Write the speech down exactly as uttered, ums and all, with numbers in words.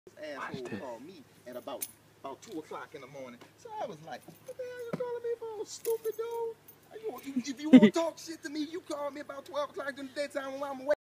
This asshole called me at about about two o'clock in the morning. So I was like, what the hell you calling me for, stupid dude? You, if you want to talk shit to me, you call me about twelve o'clock in the daytime when I'm awake.